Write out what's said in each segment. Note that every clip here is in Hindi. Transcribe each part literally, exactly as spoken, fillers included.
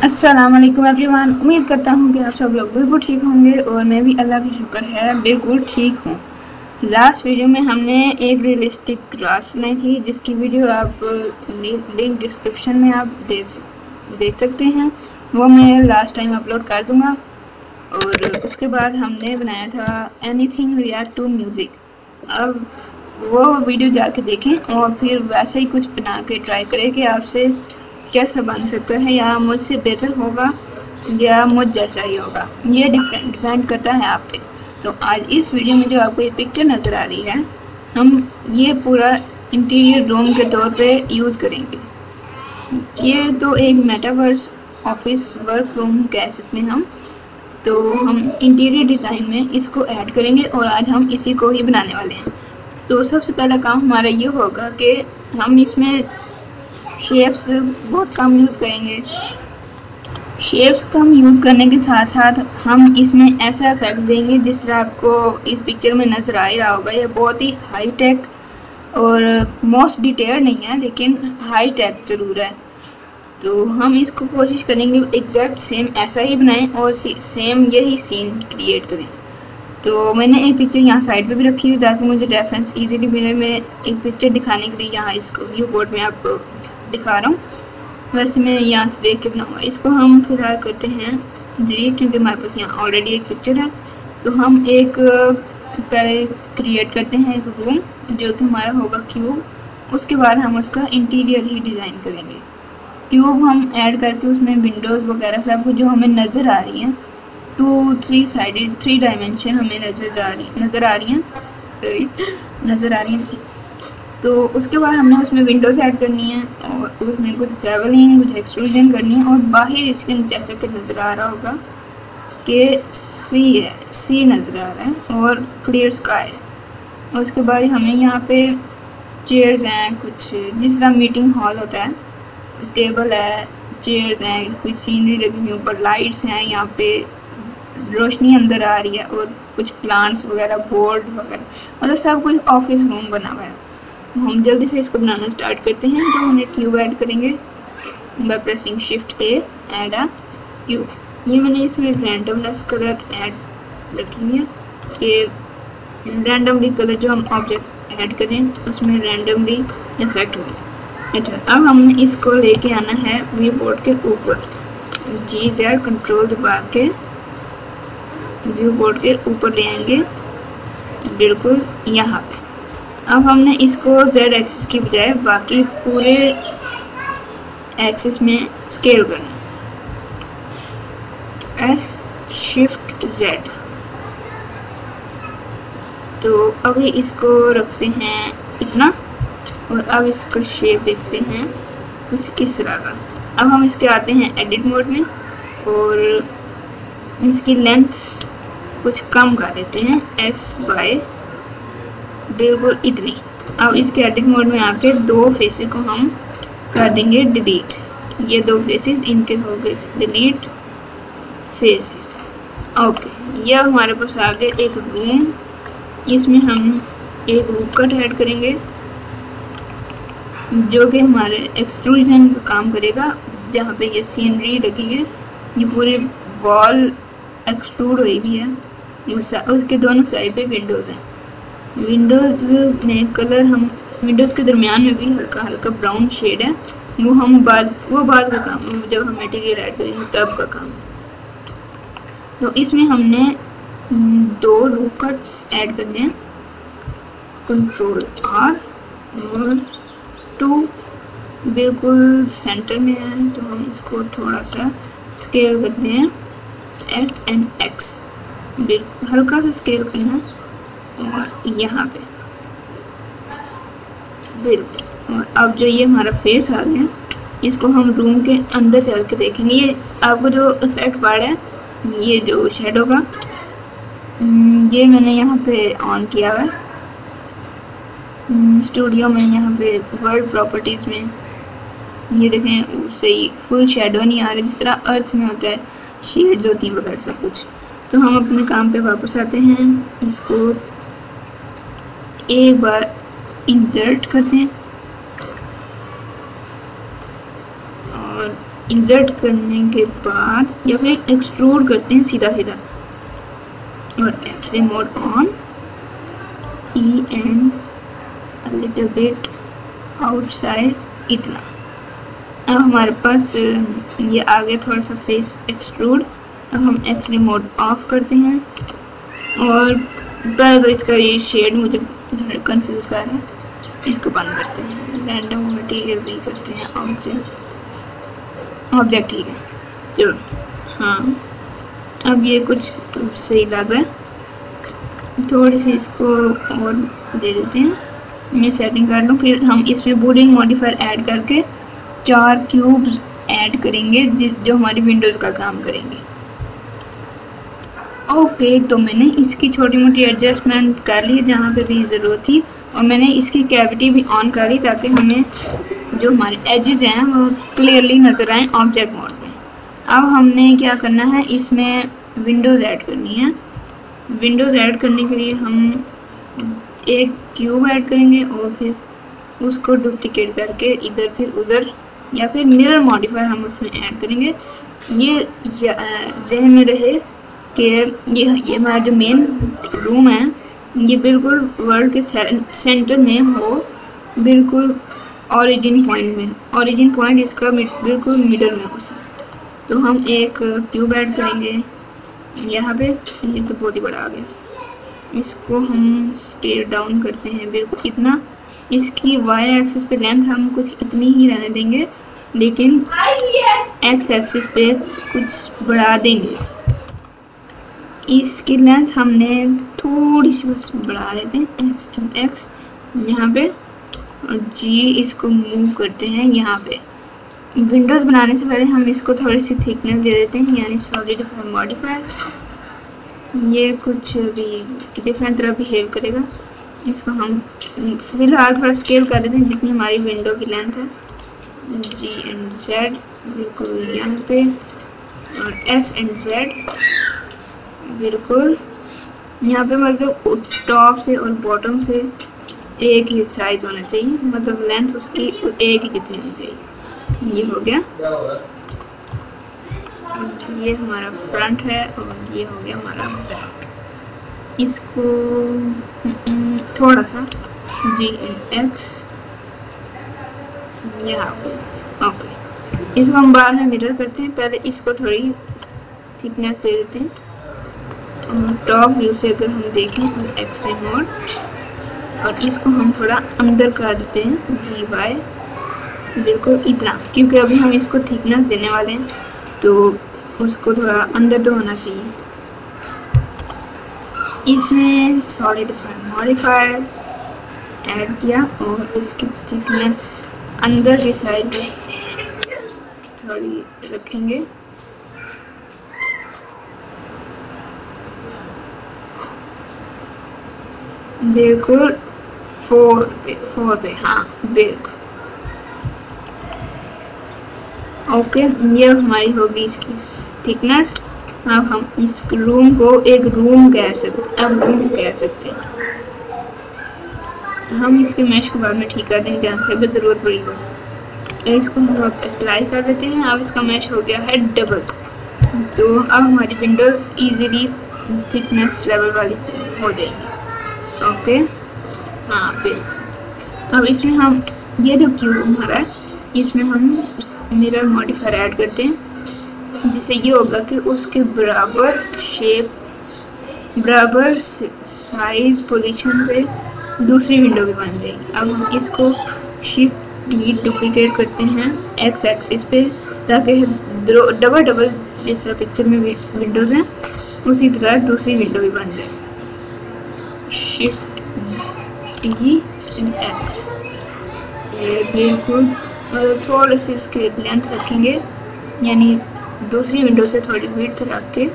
अस्सलाम वालेकुम एवरीवन। उम्मीद करता हूँ कि आप सब लोग बिल्कुल ठीक होंगे और मैं भी अल्लाह की शुक्र है बिल्कुल ठीक हूँ। लास्ट वीडियो में हमने एक रियलिस्टिक क्लास बनाई थी जिसकी वीडियो आप लिंक डिस्क्रिप्शन में आप देख देख सकते हैं। वो मैं लास्ट टाइम अपलोड कर दूँगा। और उसके बाद हमने बनाया था एनीथिंग रिएक्ट टू म्यूज़िक। अब वो वीडियो जाके देखें और फिर वैसे ही कुछ बना के ट्राई करें कि आपसे कैसा बन सकता है, या मुझसे बेहतर होगा या मुझ जैसा ही होगा। ये डिफरेंट डिपेंड करता है आप पे। तो आज इस वीडियो में जो आपको ये पिक्चर नज़र आ रही है, हम ये पूरा इंटीरियर रूम के तौर पे यूज़ करेंगे। ये तो एक मेटावर्स ऑफिस वर्क रूम कह सकते हैं हम। तो हम इंटीरियर डिज़ाइन में इसको ऐड करेंगे और आज हम इसी को ही बनाने वाले हैं। तो सबसे पहला काम हमारा ये होगा कि हम इसमें शेप्स बहुत कम यूज़ करेंगे। शेप्स कम यूज़ करने के साथ साथ हम इसमें ऐसा इफेक्ट देंगे जिस तरह आपको इस पिक्चर में नज़र आ ही रहा होगा। ये बहुत ही हाई टेक और मोस्ट डिटेल नहीं है, लेकिन हाई टेक ज़रूर है। तो हम इसको कोशिश करेंगे एग्जैक्ट सेम ऐसा ही बनाएं और सेम यही सीन क्रिएट करें। तो मैंने एक पिक्चर यहाँ साइड पे भी रखी हुई ताकि मुझे रेफरेंस इजीली मिले। मैं एक पिक्चर दिखाने के लिए यहाँ इसको व्यू बोर्ड में आपको दिखा रहा हूँ। वैसे मैं यहाँ से देख के बनाऊँगा। इसको हम फिलहाल करते हैं डिलीट, क्योंकि हमारे पास यहाँ ऑलरेडी एक पिक्चर है। तो हम एक पहले क्रिएट करते हैं एक रूम जो कि हमारा होगा क्यूब। उसके बाद हम उसका इंटीरियर ही डिज़ाइन करेंगे। क्यूब हम ऐड करके उसमें विंडोज़ वगैरह सब कुछ जो हमें नज़र आ रही हैं, two three sided three dimension हमें नज़र आ रही नज़र आ रही हैं सॉरी नज़र आ रही हैं। तो उसके बाद हमने उसमें विंडोज़ ऐड करनी है और उसमें कुछ ट्रैवलिंग कुछ एक्सट्रूजन करनी है। और बाहर इसके जैसा कि नज़र आ रहा होगा कि सी है, सी नज़र आ रहा है और क्लियर स्काई है। उसके बाद हमें यहाँ पे चेयर्स हैं, कुछ जिस तरह मीटिंग हॉल होता है, टेबल है, चेयर्स हैं, कोई सीनरी लगी हुई, ऊपर लाइट्स हैं, यहाँ पे रोशनी अंदर आ रही है और कुछ प्लांट्स वगैरह, बोर्ड वगैरह, मतलब सब कुछ ऑफिस रूम बना हुआ है। तो हम जल्दी से इसको बनाना स्टार्ट करते हैं। तो हम एक क्यूब ऐड करेंगे by pressing shift A, add a cube. ये मैंने इसमें रैंडमनेस कलर ऐड रखी है कि रैंडमली कलर जो हम ऑब्जेक्ट ऐड करें उसमें रैंडमली इफेक्ट हो। अच्छा, अब हमने इसको लेके आना है व्यू बोर्ड के ऊपर। जी जेड कंट्रोल दबा के व्यू बोर्ड के ऊपर ले आएंगे, बिल्कुल यहाँ पे। अब हमने इसको जेड एक्सिस की बजाय बाकी पूरे एक्सिस में स्केल करना है, एस शिफ्ट जेड। तो अभी इसको रखते हैं इतना और अब इसका शेप देखते हैं कुछ इस तरह का। अब हम इसके आते हैं एडिट मोड में और इसकी लेंथ कुछ कम कर देते हैं, एक्स बाय बिल्कुल इतनी। अब इसके एडिट मोड में आके दो फेसेस को हम कर देंगे डिलीट। ये दो फेसेस इनके हो गए डिलीट फेसेस। ओके, यह हमारे पास आ गए एक रूम। इसमें हम एक रूम कट ऐड करेंगे जो कि हमारे एक्सट्रूजन का काम करेगा। जहाँ पे ये सीनरी लगी है, ये पूरी वॉल एक्सट्रूड हुई भी है, उसके दोनों साइड पे विंडोज़ हैं। विंडोज़ में कलर हम विंडोज़ के दरमियान में भी हल्का हल्का ब्राउन शेड है, वो हम बाद वो बाद का काम है, जब हम मटेरियल ऐड करेंगे तब का काम। तो इसमें हमने दो रू कट्स ऐड करने हैं, कंट्रोल आर और टू बिल्कुल सेंटर में है। तो हम इसको थोड़ा सा स्केल करते हैं, एस एंड एक्स हल्का सा स्केल करना है और यहाँ पे बिल्कुल। और अब जो ये हमारा फेस आ गया, इसको हम रूम के अंदर चल के देखेंगे। ये आपको जो इफेक्ट पा रहा है, ये जो शेडो का, ये मैंने यहाँ पे ऑन किया हुआ है स्टूडियो में। यहाँ पे वर्ल्ड प्रॉपर्टीज़ में ये देखें, सही फुल शेडो नहीं आ रहा जिस तरह अर्थ में होता है, शेड्स होती हैं वगैरह सब कुछ। तो हम अपने काम पे वापस आते हैं, इसको एक बार इंसर्ट करते हैं और इंसर्ट करने के बाद या फिर एक्सट्रूड करते हैं सीधा सीधा और x ray mode on, E and little bit outside, इतना। अब हमारे पास ये आ गया थोड़ा सा फेस एक्सट्रूड। अब हम एक्सरे मोड ऑफ करते हैं और पहले तो इसका ये शेड मुझे थोड़ा कंफ्यूज कर रहा है, इसको बंद करते हैं। रैंडम मटेरियल भी करते हैं, ऑब्जेक्ट ऑब्जेक्ट ठीक है चलो। हाँ अब ये कुछ सही लग रहा है, थोड़ी सी इसको और दे देते हैं, मैं सेटिंग कर लूँ। फिर हम इसमें बूलियन मॉडिफायर ऐड करके चार क्यूब्स ऐड करेंगे जो हमारी विंडोज़ का काम करेंगे। ओके okay, तो मैंने इसकी छोटी मोटी एडजस्टमेंट कर ली जहाँ पे भी ज़रूरत थी और मैंने इसकी कैविटी भी ऑन कर ली ताकि हमें जो हमारे एजेस हैं वो क्लियरली नज़र आए ऑब्जेक्ट मोड में। अब हमने क्या करना है, इसमें विंडोज़ ऐड करनी है। विंडोज़ ऐड करने के लिए हम एक क्यूब ऐड करेंगे और फिर उसको डुप्लिकेट करके इधर फिर उधर या फिर मिरर मॉडिफायर हम उसमें ऐड करेंगे। ये जहन में रहे कि ये ये हमारा जो मेन रूम है ये बिल्कुल वर्ल्ड के सेंटर में हो, बिल्कुल ओरिजिन पॉइंट में। ओरिजिन पॉइंट इसका बिल्कुल मिडल में हो। तो हम एक क्यूब ऐड करेंगे यहाँ पे, ये तो बहुत ही बड़ा आ गया, इसको हम स्केल डाउन करते हैं बिल्कुल इतना। इसकी वाई एक्सिस पे लेंथ हम कुछ इतनी ही रहने देंगे, लेकिन एक्स एक्सिस पे कुछ बढ़ा देंगे। इसकी लेंथ हमने थोड़ी सी बस बढ़ा देते हैं, एक्स एक्स यहाँ पे, और जी इसको मूव करते हैं यहाँ पे। विंडोज़ बनाने से पहले हम इसको थोड़ी सी थिकनेस दे देते हैं, यानी सॉलिडिफाई मॉडिफायर। ये कुछ भी डिफरेंट तरह बिहेव करेगा। इसको हम फिलहाल थोड़ा स्केल कर देते हैं जितनी हमारी विंडो की लेंथ है। जी एंड जेड बिल्कुल यहाँ पे, और एस एंड जेड बिल्कुल यहाँ पे, मतलब टॉप से और बॉटम से एक ही साइज होना चाहिए, मतलब लेंथ उसकी एक ही कितनी होनी चाहिए। ये हो गया, ये हमारा फ्रंट है और ये हो गया हमारा बैक। इसको थोड़ा सा जी एंड एक्स यहाँ पे, ओके। इसको हम बाद में मिरर करते हैं, पहले इसको थोड़ी थिकनेस दे देते हैं। टॉप व्यू से अगर हम देखें एक्सरे मोड, और इसको हम थोड़ा अंदर कर देते हैं जी वाई बिल्कुल इतना, क्योंकि अभी हम इसको थिकनेस देने वाले हैं तो उसको थोड़ा अंदर तो होना चाहिए। इसमें सॉलिडिफाई मॉडिफायर ऐड किया और इसकी थिकनेस अंदर की साइड में थोड़ी रखेंगे। बिल्कुल फोर पे फोर पे हाँ बिल्कुल ओके। ये हमारी होगी इसकी थिकनेस। अब हम इस रूम को एक रूम कह सकते अब रूम कह सकते हैं। हम इसके मैश को बाद में ठीक कर देंगे जहाँ से अगर ज़रूरत पड़ी तो। इसको हम अब अप्लाई कर देते हैं। अब इसका मैश हो गया है डबल, तो अब हमारी विंडोज़ इजीली थिकनेस लेवल वाली हो जाएगी। ओके हाँ फिर अब इसमें हम ये जो क्यूब हमारा है इसमें हम मिरर मॉडिफायर ऐड करते हैं, जिससे ये होगा कि उसके बराबर शेप बराबर साइज पोजीशन पे दूसरी विंडो भी बन जाएगी। अब हम इसको शिफ्ट डी डुप्लीकेट करते हैं एक्स एक्सिस पे, ताकि डबल डबल जिस तरह पिक्चर में विंडोज़ हैं उसी तरह दूसरी विंडो भी बन जाए। शिफ्ट डी एक्स बिल्कुल थोड़ी सी इसकी लेंथ रखेंगे, यानी दूसरी विंडो से थोड़ी विड्थ रख के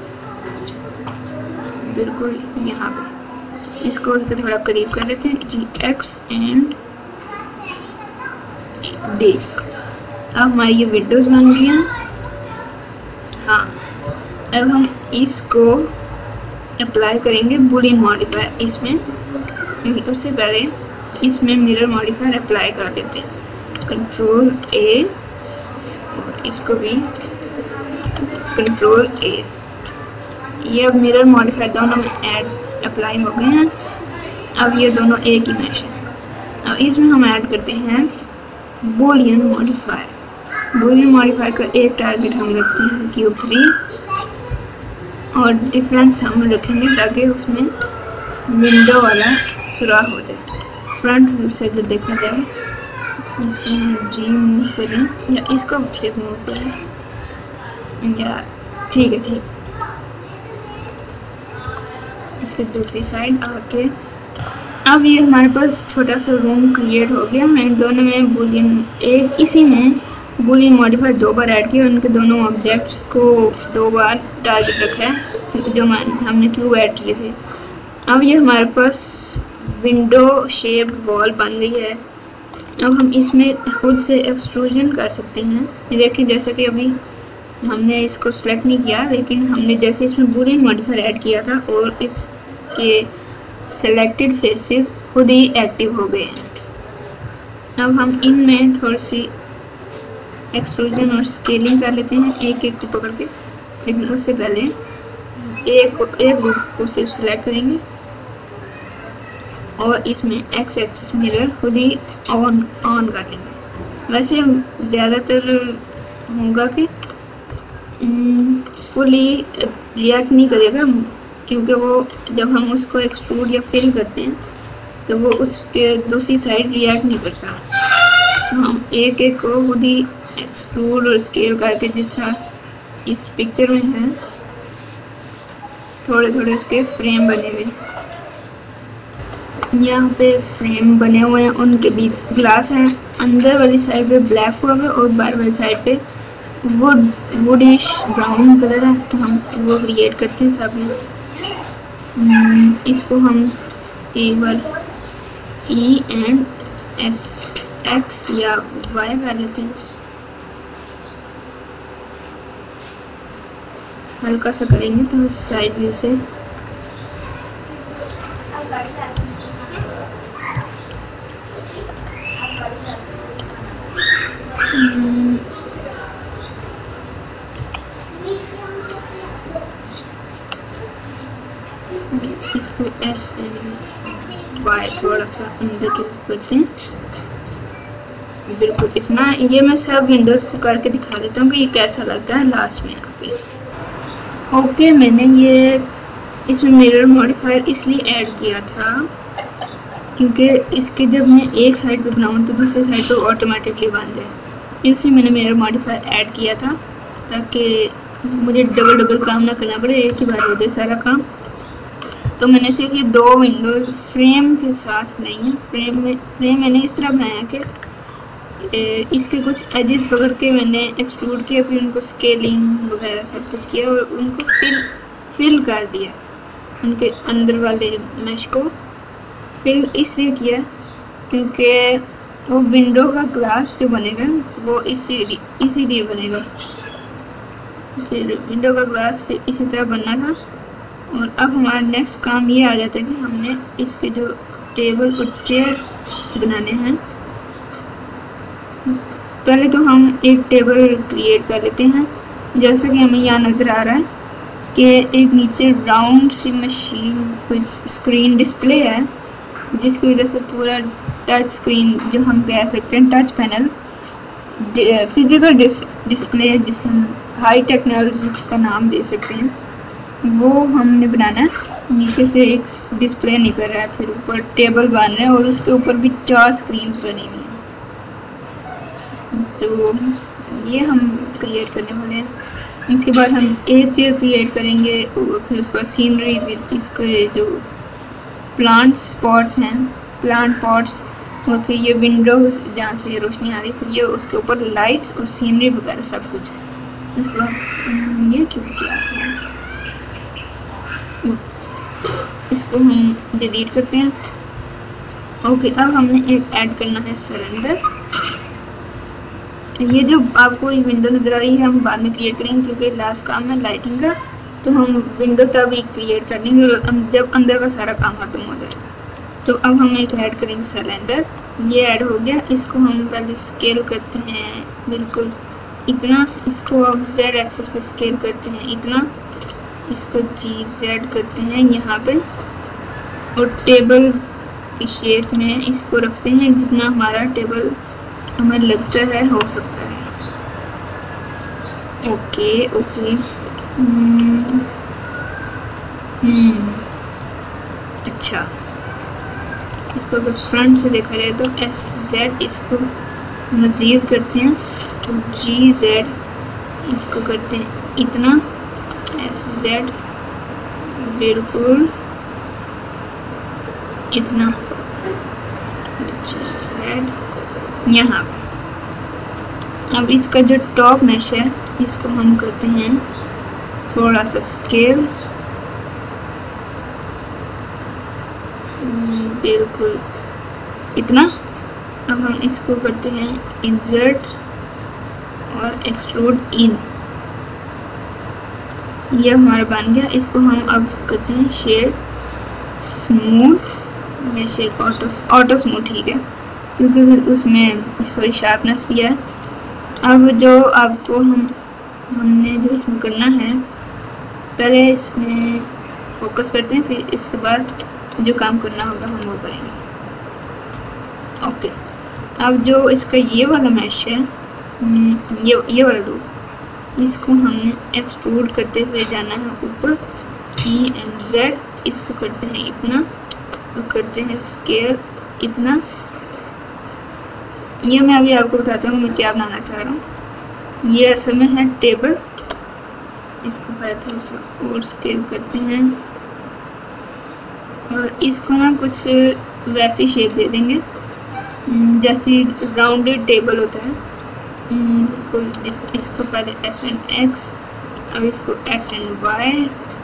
बिल्कुल यहाँ पे इसको थोड़ा करीब कर लेते हैं। G X and this. अब हमारी ये विंडोज बन गई हैं। हाँ अब हम इसको अप्लाई करेंगे बूलियन मॉडिफायर इसमें। उससे पहले इसमें मिरर मॉडिफायर अप्लाई कर देते हैं। कंट्रोल ए और इसको भी कंट्रोल ए। ये अब मिरर मॉडिफायर दोनों में ऐड अप्लाई हो गए हैं। अब ये दोनों एक ही मैच है। अब इसमें हम ऐड करते हैं बूलियन मॉडिफायर। बूलियन मॉडिफायर का एक टारगेट हम रखते हैं क्यूब थ्री और डिफरेंस हम रखेंगे ताकि उसमें विंडो वाला सुराख हो जाए। फ्रंट व्यू से जो देखा जाए, इसको हम जी मूव करें या इसको सिर्फ मूव करें या ठीक है ठीक। इसके दूसरी साइड आके अब ये हमारे पास छोटा सा रूम क्रिएट हो गया। मैं दोनों में बूलियन एक इसी में बूलियन मॉडिफायर दो बार ऐड किया। उनके दोनों ऑब्जेक्ट्स को दो बार टारगेट रखा है जो हमने क्यूब ऐड किए थे। अब ये हमारे पास विंडो शेप वॉल बन गई है। अब हम इसमें खुद से एक्सट्रूजन कर सकते हैं। देखिए जैसा कि अभी हमने इसको सेलेक्ट नहीं किया, लेकिन हमने जैसे इसमें बूलियन मॉडिफायर ऐड किया था और इसके सेलेक्टेड फेसेस खुद ही एक्टिव हो गए हैं। अब हम इनमें थोड़ी सी एक्सट्रूजन और स्केलिंग कर लेते हैं एक एक को पकड़ के, लेकिन उससे पहले एक एक ग्रुप को सिर्फ सेलेक्ट करेंगे और इसमें एक्स एक्सिस मिरर खुद ही ऑन ऑन कर लेंगे। वैसे ज़्यादातर होगा कि फुली रिएक्ट नहीं करेगा, क्योंकि वो जब हम उसको एक्सट्रूड या फिल करते हैं तो वो उसके दूसरी साइड रिएक्ट नहीं करता। तो हम एक एक को खुद ही एक्सट्रूड और स्केल करके, जिस तरह इस पिक्चर में है, थोड़े थोड़े उसके फ्रेम बने हुए, यहाँ पे फ्रेम बने हुए हैं, उनके बीच ग्लास है। अंदर वाली साइड पे ब्लैक हुआ है और बाहर वाली साइड पे वुड वुडिश ब्राउन कलर है। तो हम वो क्रिएट करते हैं सब में। इसको हम एक बार ई एंड एस एक्स या वाई कर लेते हैं, हल्का सा करेंगे तो साइड व्यू से इसको एस एंड वाई थोड़ा सा अंदर की करते हैं, बिल्कुल इतना। ये मैं सब विंडोज को करके दिखा देता हूँ कि ये कैसा लगता है लास्ट में यहाँ पे। ओके, मैंने ये इसमें मिरर मॉडिफायर इसलिए ऐड किया था क्योंकि इसके जब मैं एक साइड पे बनाऊँ तो दूसरी साइड पे ऑटोमेटिकली बन जाए, इसलिए मैंने मिरर मॉडिफायर ऐड किया था ताकि मुझे डबल डबल काम ना करना पड़े, एक ही बार हो जाए सारा काम। तो मैंने सिर्फ ये दो विंडोज फ्रेम के साथ बनाई हैं। फ्रेम में फ्रेम मैंने इस तरह बनाया कि इसके कुछ एजेस पकड़ के मैंने एक्सट्रूड किया, फिर उनको स्केलिंग वगैरह सब कुछ किया और उनको फिल फिल कर दिया। उनके अंदर वाले मैश को फिल इसलिए किया क्योंकि वो विंडो का ग्लास जो बनेगा वो इसी इसीलिए बनेगा। फिर विंडो का ग्लास फिर इसी तरह बनना था। और अब हमारा नेक्स्ट काम ये आ जाता है कि हमने इसके जो टेबल और चेयर बनाने हैं। पहले तो हम एक टेबल क्रिएट कर लेते हैं। जैसा कि हमें यहाँ नज़र आ रहा है कि एक नीचे राउंड सी मशीन कुछ स्क्रीन डिस्प्ले है, जिसकी वजह से पूरा टच स्क्रीन जो हम कह सकते हैं touch panel physical dis, display जिसे हम हाई टेक्नोलॉजी का नाम दे सकते हैं, वो हमने बनाना है। नीचे से एक डिस्प्ले निकल रहा है, फिर ऊपर टेबल बन रहा है और उसके ऊपर भी चार स्क्रीन्स बनी हुई हैं। तो ये हम क्रिएट करने वाले हैं। इसके बाद हम एक चेयर क्रिएट करेंगे और फिर उसके बाद सीनरी विद इसके जो प्लांट स्पॉट्स हैं, प्लांट पॉट्स, और फिर ये विंडो जहाँ से रोशनी आ रही, फिर ये उसके ऊपर लाइट्स और सीनरी वगैरह सब कुछ है। उसके बाद ये क्यों किया है, इसको हम डिलीट करते हैं। ओके, अब हमने एक ऐड करना है सरेंडर। ये जो आपको विंडो नज़र आ रही है हम बाद में क्रिएट करेंगे क्योंकि लास्ट काम है लाइटिंग का, तो हम विंडो तभी क्रिएट कर लेंगे जब अंदर का सारा काम खत्म हो जाए। तो अब हम एक ऐड करेंगे सरेंडर। ये ऐड हो गया। इसको हम पहले स्केल करते हैं बिल्कुल इतना, इसको अब जेड एक्सिस पे स्केल करते हैं इतना, इसको जी जेड करते हैं यहाँ पे, और टेबल की शेप में इसको रखते हैं जितना हमारा टेबल हमें लगता है हो सकता है। ओके ओके हम्म हम्म अच्छा, इसको अगर फ्रंट से देखा जाए तो एस जेड इसको मज़ीद करते हैं, तो जी जेड इसको करते हैं इतना, एस जेड बिल्कुल इतना, जी जेड यहाँ। अब इसका जो टॉप मैश है इसको हम करते हैं थोड़ा सा स्केल, बिल्कुल इतना। अब हम इसको करते हैं इंसर्ट और एक्सट्रूड इन, यह हमारा बन गया। इसको हम अब करते हैं शेड स्मूथ, में शेड ऑटो ऑटो स्मूथ ठीक है, क्योंकि उसमें सॉरी शार्पनेस भी है। अब जो आपको हम हमने जो इसमें करना है, पहले इसमें फोकस करते हैं, फिर इसके बाद जो काम करना होगा हम वो करेंगे। ओके, अब जो इसका ये वाला मैश है, ये ये वाला लूप, इसको हमने एक्सट्रूड करते हुए जाना है ऊपर, ई एंड जेड, इसको करते हैं इतना, तो करते हैं स्केल इतना। ये मैं अभी आपको बताता हूँ मैं क्या बनाना चाह रहा हूँ। ये असल में है टेबल, इसको पहले थोड़ा सा और स्केल करते हैं, और इसको ना कुछ वैसी शेप दे देंगे जैसी राउंडेड टेबल होता है। इस, इसको पहले एस एंड एक्स, अब इसको एस एंड वाई,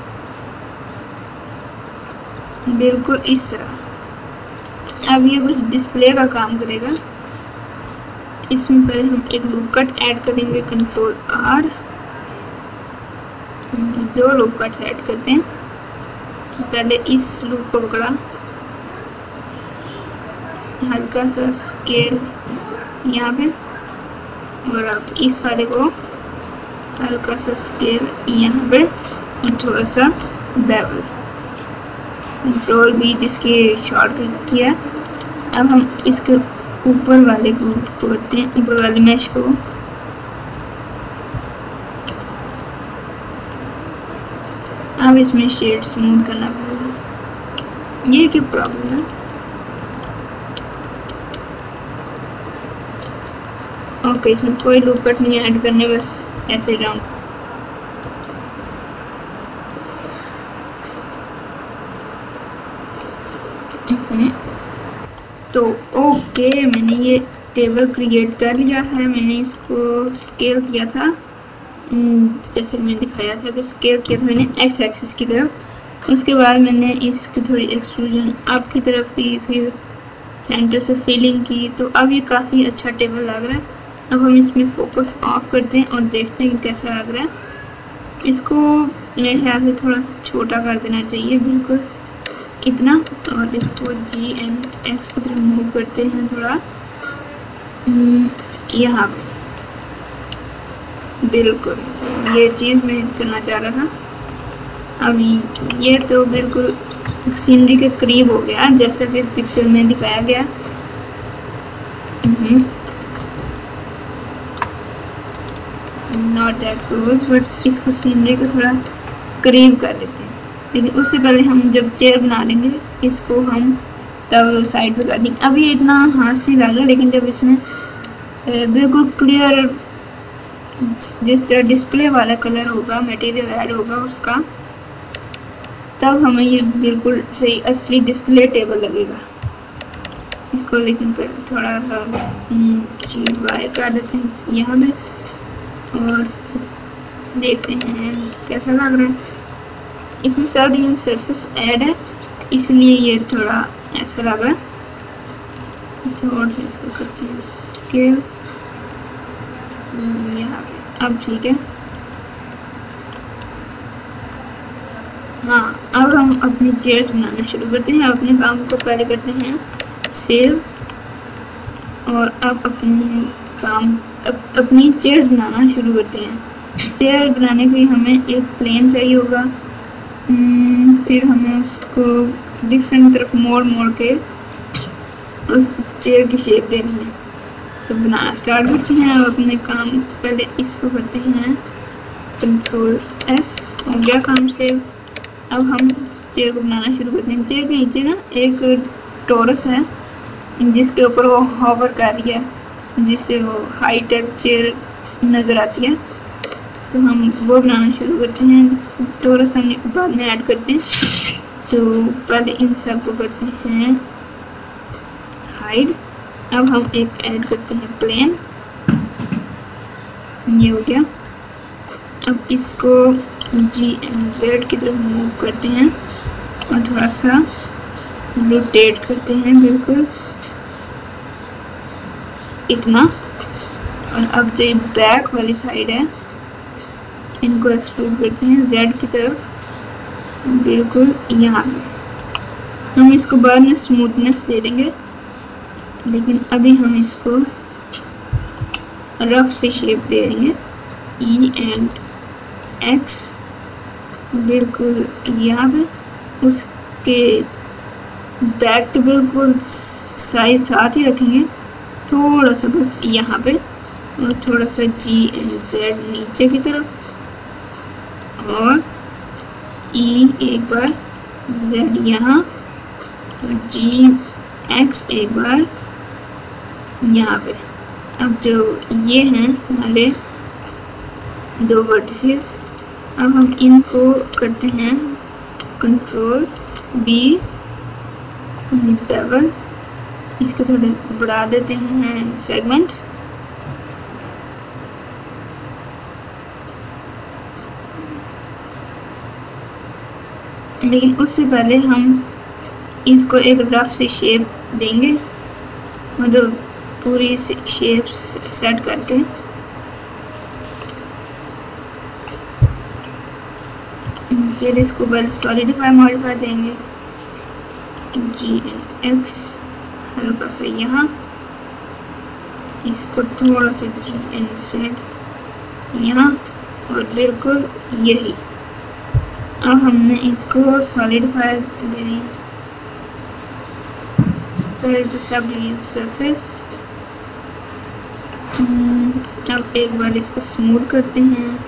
बिल्कुल इस तरह। अब ये कुछ डिस्प्ले का काम करेगा। इसमें पहले हम एक लूप कट ऐड करेंगे, कंट्रोल आर, दो लूप कट्स ऐड करते हैं। पहले इस लूप को पकड़ा, हल्का सा स्केल यहाँ पे, और अब इस वाले को हल्का सा स्केल यहाँ पे, और थोड़ा सा बेवल, कंट्रोल बी जिसकी शॉर्टकट किया। अब हम इसके ऊपर वाले को करते हैं, ऊपर वाले मैश को अब इसमें शेड स्मूथ करना पड़ेगा। ये क्या प्रॉब्लम है? ओके, इसमें कोई लूप कट नहीं ऐड करने, बस ऐसे डाउन। तो ओके, मैंने ये टेबल क्रिएट कर लिया है। मैंने इसको स्केल किया था, जैसे मैंने दिखाया था कि स्केल किया था मैंने एक्स एक्सिस की तरफ। उसके बाद मैंने इसकी थोड़ी एक्सट्रूजन अप की तरफ की, फिर सेंटर से फिलिंग की, तो अब ये काफ़ी अच्छा टेबल लग रहा है। अब हम इसमें फोकस ऑफ करते हैं और देखते हैं कि कैसा लग रहा है। इसको मेरे ख्याल से थोड़ा छोटा कर देना चाहिए, बिल्कुल इतना, और इसको जी एंड एक्स की तरफ मूव करते हैं थोड़ा यहाँ पे, बिल्कुल ये चीज़ मैं करना चाह रहा था। अब ये तो बिल्कुल सीनरी के करीब हो गया जैसा कि पिक्चर में दिखाया गया। नॉट दैट क्लोज, बट इसको सीनरी को थोड़ा करीब कर देते हैं। लेकिन उससे पहले हम जब चेयर बना लेंगे इसको हम तब साइड पे कर देंगे। अभी इतना हाथ से लगा, लेकिन जब इसमें बिल्कुल क्लियर जिस तरह डिस्प्ले वाला कलर होगा, मटेरियल ऐड होगा उसका, तब हमें ये बिल्कुल सही असली डिस्प्ले टेबल लगेगा। इसको लेकिन पर थोड़ा सा चीज वायर कर देते हैं यहाँ पे, और देखते हैं कैसा लग रहा है। इसमें सब डिजाइन सर्फेस ऐड है, इसलिए ये थोड़ा ऐसा लग रहा है। थोड़ा सा इसको करते हैं स्केल यहाँ पे, अब ठीक है। हाँ, अब हम अपनी चेयर्स बनाना शुरू करते हैं। अपने काम को पहले करते हैं सेव, और अब अपने काम अब अपनी चेयर्स बनाना शुरू करते हैं। चेयर बनाने के लिए हमें एक प्लेन चाहिए होगा, फिर हमें उसको डिफरेंट तरफ मोड़ मोड़ के उस चेयर की शेप देनी है। तो बनाना स्टार्ट करते हैं। अब अपने काम पहले इसको करते हैं, कंट्रोल एस, हो गया काम सेव। अब हम चेयर को बनाना शुरू करते हैं। चेयर के नीचे ना एक टोरस है जिसके ऊपर वो हॉवर कर रही है, जिससे वो हाई टेक चेयर नज़र आती है। तो हम वो बनाना शुरू करते हैं। टोरस हम बाद में ऐड करते हैं। तो पहले इन सब को करते हैं हाइड। अब हम एक ऐड करते हैं प्लेन, ये हो गया। अब इसको जी एंड जेड की तरफ मूव करते हैं और थोड़ा सा रोटेट करते हैं, बिल्कुल इतना। और अब जो बैक वाली साइड है इनको एक्सट्रूड करते हैं जेड की तरफ, बिल्कुल यहाँ पे। हम इसको बाद में स्मूथनेस दे देंगे, लेकिन अभी हम इसको रफ से शेप दे देंगे। ई एंड एक्स बिल्कुल यहाँ पे, उसके बैक तो बिल्कुल साइज साथ ही रखेंगे, थोड़ा सा बस यहाँ पे, और थोड़ा सा जी एंड जेड नीचे की तरफ, और ई एक बार, जेड यहाँ, और जी एक्स एक बार यहाँ पे। अब जो ये हैं हमारे दो वर्टिसेस, अब हम इनको करते हैं कंट्रोल बी, डबल, इसको थोड़े बढ़ा देते हैं सेगमेंट्स। लेकिन उससे पहले हम इसको एक रफ सी शेप देंगे, मतलब पूरी शेप सेट करके। फिर इसको पहले सॉलिडिफाई मॉडिफाई देंगे, जी एंड एक्स हल्का सा यहाँ, इसको थोड़ा सा जी एंड जेड यहाँ, और बिल्कुल यही। अब हमने इसको सॉलिडिफाई देनी है। पहले तो सब सरफेस, अब एक बार इसको स्मूथ करते हैं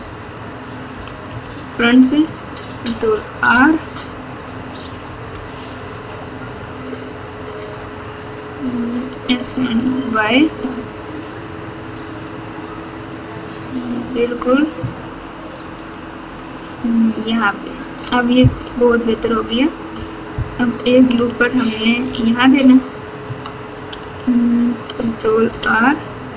फ्रंट से, तो आर, एस एंड वाई, बिल्कुल यहाँ पे। अब ये बहुत बेहतर हो गया। अब एक लूप पर हमने यहाँ देना, कंट्रोल आर,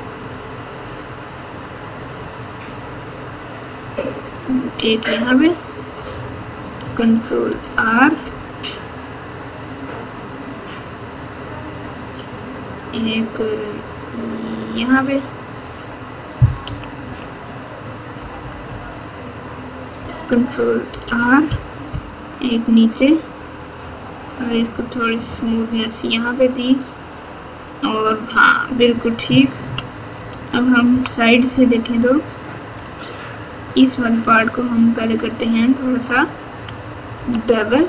एक यहाँ पे, कंट्रोल आर, एक यहाँ पे, कंट्रोल आर, एक नीचे, और इसको थोड़ी स्मूथनेस यहाँ पे दी, और हाँ बिल्कुल ठीक। अब हम साइड से देखें तो इस वाले पार्ट को हम पहले करते हैं थोड़ा सा डबल,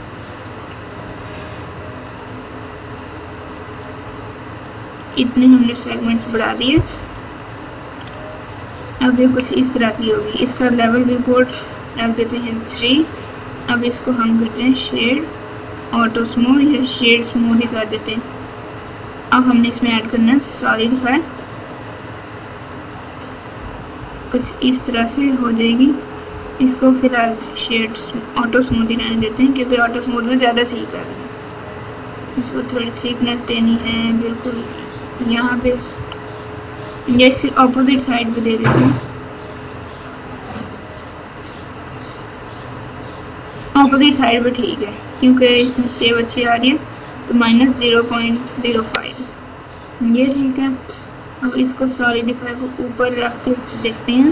इतने हमने सेगमेंट्स बढ़ा दिए। अब ये कुछ इस तरह की होगी। इसका लेवल रिपोर्ट रख देते हैं थ्री। अब इसको हम करते हैं शेड ऑटो स्मूथ, या शेड स्मूथ ही कर देते हैं। अब हमने इसमें ऐड करना है सॉलिडिफाई, कुछ इस तरह से हो जाएगी। इसको फिलहाल शेड ऑटो स्मूथ ही रहने देते हैं, क्योंकि ऑटो स्मूथ में ज़्यादा सीख रहा है। इसको थोड़ी सीखनेस देनी है, बिल्कुल यहाँ पे, या इसकी ऑपोजिट साइड पे दे देते हैं। ऑपोजिट साइड पे ठीक है, क्योंकि इसमें शेप अच्छी आ रही है। तो minus zero point zero five ये ठीक है। अब इसको सॉलिडिफाई को ऊपर रख के देखते हैं।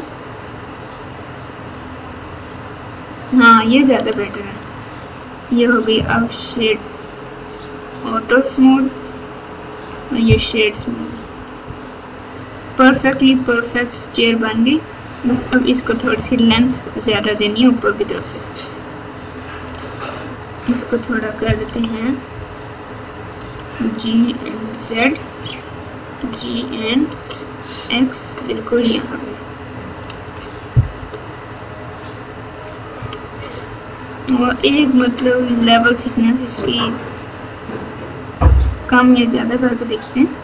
हाँ ये ज़्यादा बेटर है। ये हो गई अब शेड ऑटो स्मूथ, और ये shade smooth. Perfectly perfect chair बन गई। बस अब इसको थोड़ी सी लेंथ ज़्यादा देनी है ऊपर की तरफ से। इसको थोड़ा कर देते हैं G and Z, G and X, बिल्कुल यहाँ पे। और एक मतलब लेवल थिकनेस इसकी कम या ज़्यादा करके देखते हैं।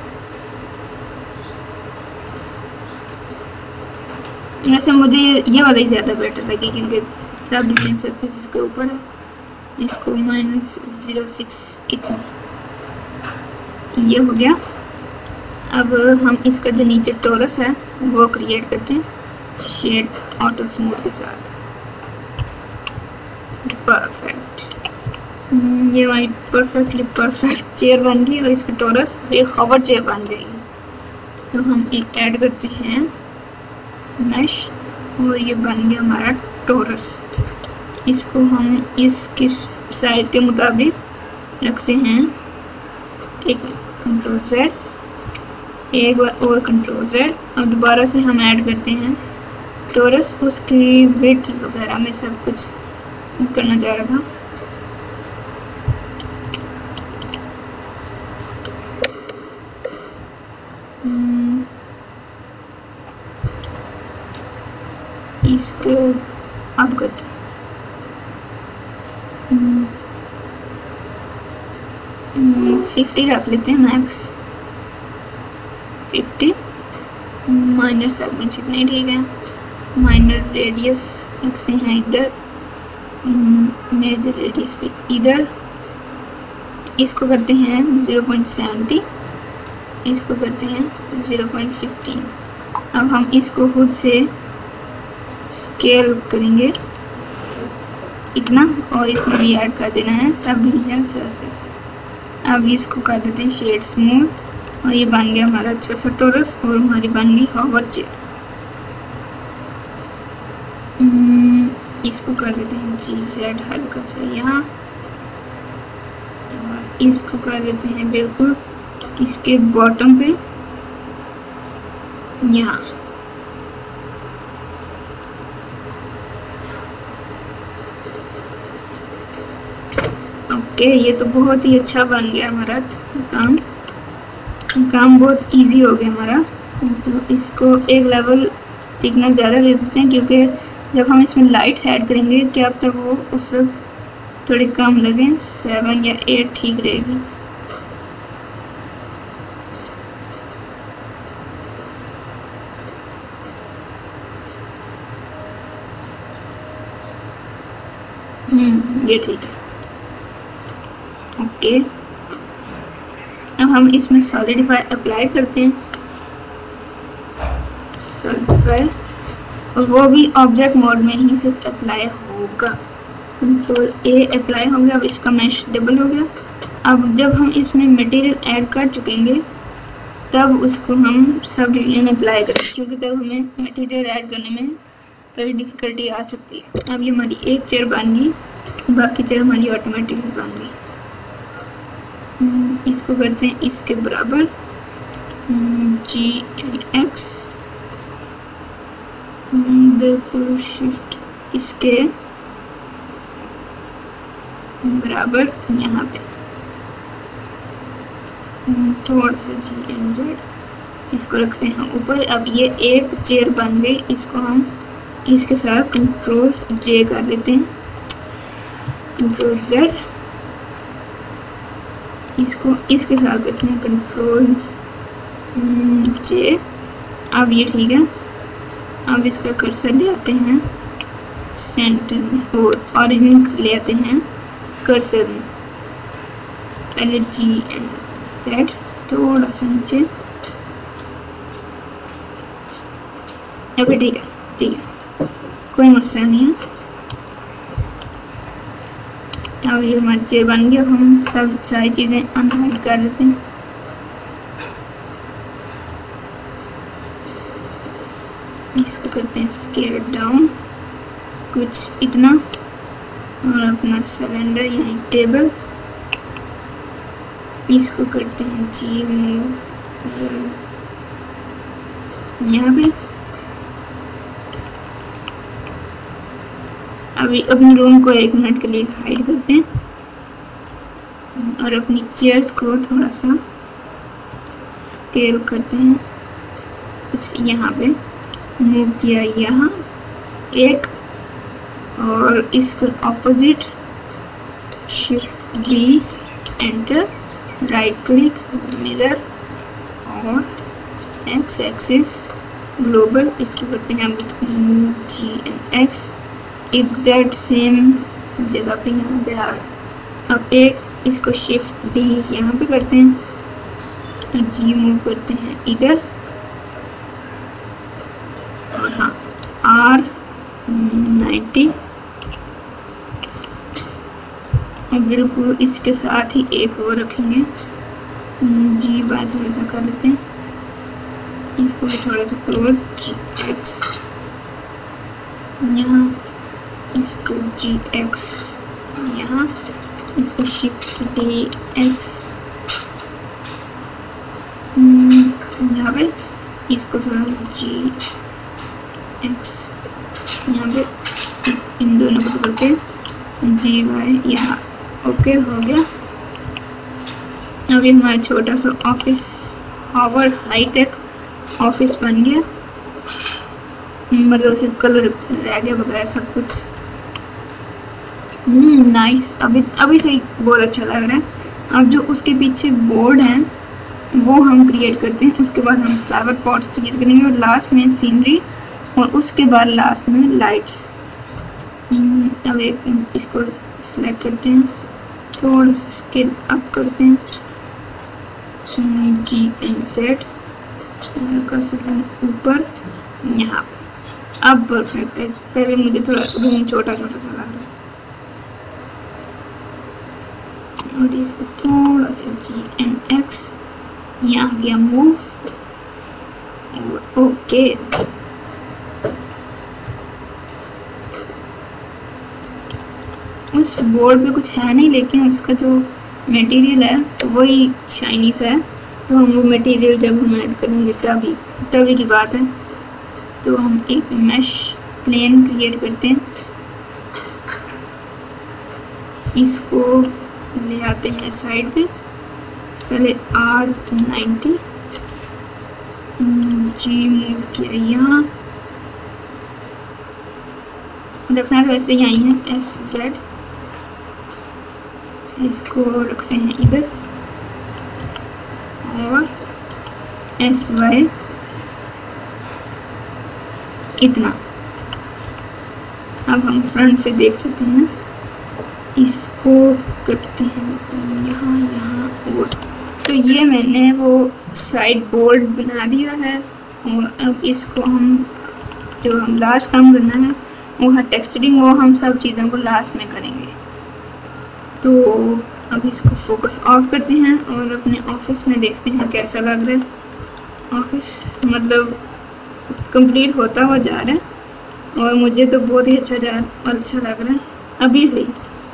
वैसे मुझे ये वाला ही ज़्यादा बेटर लगी क्योंकि सब डिजाइन सरफेस इसके ऊपर है। इसको माइनस ज़ीरो सिक्स इतना ये हो गया। अब हम इसका जो नीचे टोरस है वो क्रिएट करते हैं शेड ऑटो स्मूथ के साथ। परफेक्ट, ये हमारी परफेक्टली परफेक्ट चेयर बन गई और इसका टोरस एक हॉवर चेयर बन गई। तो हम एक ऐड करते हैं मैश और ये बन गया हमारा टोरस। इसको हम इसके साइज के मुताबिक रखते हैं। एक कंट्रोल जेड, एक बार और कंट्रोल जेड, और दोबारा से हम ऐड करते हैं टोरस। उसकी विड्थ वगैरह में सब कुछ करना चाह रहा था। इसको अब करते हैं फिफ्टी रख लेते हैं मैक्स, फिफ्टी। माइनर सेगमेंट्स इतने ठीक है। माइनर रेडियस रखते हैं इधर, मेजर रेडियस पे इधर। इसको करते हैं ज़ीरो पॉइंट सेवेंटी, इसको करते हैं ज़ीरो पॉइंट फिफ्टीन। अब हम इसको खुद से स्केल करेंगे इतना और इसमें भी ऐड कर देना है सब डिवीजन सरफेस। अब इसको कर देते हैं शेड स्मूथ और ये बन गया हमारा अच्छा सा टोरस और हमारी बन गई हॉवर चेयर। इसको कर देते हैं जी जेड हल्का सा यहाँ, और इसको कर देते हैं बिल्कुल इसके बॉटम पे यहाँ। ओके, ये तो बहुत ही अच्छा बन गया हमारा काम। काम बहुत इजी हो गया हमारा। तो इसको एक लेवल थिकनेस ज़्यादा दे देते हैं क्योंकि जब हम इसमें लाइट्स ऐड करेंगे क्या अब तक वो उस वक्त थोड़ी कम लगे, सेवन या एट ठीक रहेगी। हम्म ये ठीक है। ओके, अब हम इसमें सॉलिडिफाई अप्लाई करते हैं। सॉलिडिफाई, और वो भी ऑब्जेक्ट मोड में ही सिर्फ अप्लाई होगा। कंट्रोल ए अप्लाई हो गया। अब इसका मैश डबल हो गया। अब जब हम इसमें मटेरियल ऐड कर चुकेंगे तब उसको हम सब डिवीजन अप्लाई करें क्योंकि तब हमें मटेरियल ऐड करने में थोड़ी डिफिकल्टी आ सकती है। अब ये हमारी एक चेयर बन गई, बाकी चेयर हमारी ऑटोमेटिकली बन गई। इसको करते हैं इसके बराबर जी एंड एक्स, बिल्कुल शिफ्ट इसके बराबर यहाँ पे थोड़ा सा जी एंड जेड, इसको रखते हैं ऊपर। अब ये एक चेयर बन गई, इसको हम इसके साथ कंट्रोल जे कर देते हैं, कंट्रोल जेड। इसको इसके साथ करते हैं कंट्रोल जे। अब ये ठीक है। अब इसका कर्सर ले आते हैं सेंटर में और ओरिजिन ले आते हैं कर्सर में। पहले जी एंड जेड थोड़ा सा नीचे। अभी ठीक है, ठीक है, कोई मसला नहीं है। अब ये हमारी चेयर बन गई। अब हम सब सारी चीज़ें अनहाइड कर देते हैं। इसको करते हैं स्केल डाउन कुछ इतना, और अपना सिलेंडर यानी टेबल इसको करते हैं जी मूव यहाँ पे अभी अपने रूम को एक मिनट के लिए हाइड करते हैं और अपनी चेयर्स को थोड़ा सा स्केल करते हैं, कुछ यहाँ पे मूव किया यहाँ एक, और इसके opposite shift D enter, right click mirror और एक्स एक्सिस ग्लोबल, इसको करते हैं हम G and X exact same जगह पे यहाँ पे आ गया। अब एक इसको शिफ्ट डी यहाँ पे करते हैं, जी मूव करते हैं इधर, और हाँ आर नाइन्टी, और बिल्कुल इसके साथ ही एक और रखेंगे, जी बात थोड़ा सा कर लेते हैं, इसको भी थोड़ा सा क्लोज, जी एक्स यहाँ, इसको जी एक्स यहाँ, इसको शिफ्ट डी एक्स यहाँ पे, इसको थोड़ा जी एक्स यहाँ पे, इस इन दोनों को पकड़ के जी वाई यहाँ, ओके हो गया। अभी हमारा छोटा सा office hour high tech office बन गया, मतलब सिर्फ कलर रह गया वगैरह सब कुछ। हम्म नाइस, अभी अभी से बहुत अच्छा लग रहा है। अब जो उसके पीछे बोर्ड है वो हम क्रिएट करते हैं, उसके बाद हम फ्लावर पॉट्स क्रिएट करेंगे और लास्ट में सीनरी, और उसके बाद लास्ट में लाइट्स। अब एक इसको सिलेक्ट करते हैं, थोड़ा सा स्केल अप करते हैं, जी एंड जेड का ऊपर यहाँ। अब परफेक्ट है, पहले मुझे थोड़ा रूम छोटा छोटा सा लग रहा है, और इसको थोड़ा सा जी एंड एक्स यहाँ गया मूव, ओके। उस बोर्ड पे कुछ है नहीं, लेकिन उसका जो मटेरियल है तो वही शाइनी सा है, तो हम वो मटेरियल जब हम ऐड करेंगे तभी तभी की बात है। तो हम एक मैश प्लेन क्रिएट करते हैं, इसको ले आते हैं साइड पे, पहले आर नाइन्टी, जी मूव किया यहाँ, रखना तो वैसे यहीं है एस जेड, इसको रखते हैं इधर, और एस वाई इतना। अब हम फ्रंट से देख चुके हैं, इसको करते हैं यहाँ यहाँ, और तो ये मैंने वो साइड बोर्ड बना दिया है, और अब इसको हम जो हम लास्ट काम करना है वो है टेक्सचरिंग, वो हम सब चीज़ों को लास्ट में करेंगे। तो अब इसको फोकस ऑफ करते हैं और अपने ऑफिस में देखते हैं कैसा लग रहा है। ऑफिस मतलब कंप्लीट होता हुआ जा रहा है, और मुझे तो बहुत ही अच्छा जा अच्छा लग रहा है अभी से।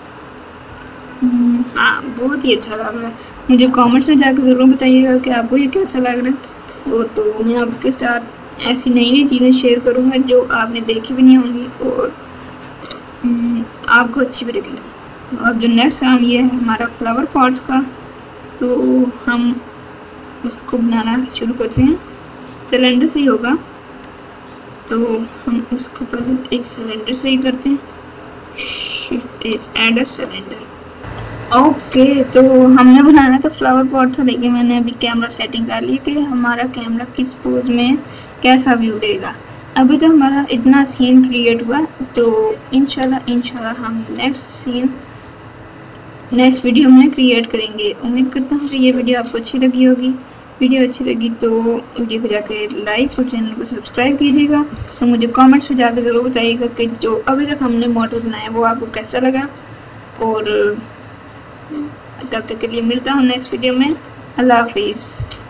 हाँ बहुत ही अच्छा लग रहा है। मुझे कमेंट्स में जाकर ज़रूर बताइएगा कि आपको ये कैसा लग रहा है। वो तो मैं आपके साथ ऐसी नई नई चीज़ें शेयर करूँगा जो आपने देखी भी नहीं होंगी और आपको अच्छी भी लगेगी। तो अब जो नेक्स्ट काम ये है हमारा फ्लावर पॉट्स का, तो हम उसको बनाना शुरू करते हैं। सिलेंडर से ही होगा, तो हम उसको पहले एक सिलेंडर से ही करते हैं। Shift is add a cylinder. Okay, तो हमने बनाना तो फ्लावर पॉट था, लेकिन मैंने अभी कैमरा सेटिंग कर ली कि हमारा कैमरा किस पोज में कैसा व्यू देगा। अभी तो हमारा इतना सीन क्रिएट हुआ, तो इंशाल्लाह इंशाल्लाह हम नेक्स्ट सीन नेक्स्ट वीडियो में क्रिएट करेंगे। उम्मीद करता हूँ कि ये वीडियो आपको अच्छी लगी होगी। वीडियो अच्छी लगी तो वीडियो को जाकर लाइक और चैनल को सब्सक्राइब कीजिएगा। तो मुझे कमेंट्स में जाकर ज़रूर बताइएगा कि जो अभी तक हमने मॉडल बनाया वो आपको कैसा लगा। और तब तक के लिए मिलता हूँ नेक्स्ट वीडियो में। अल्लाह हाफिज़।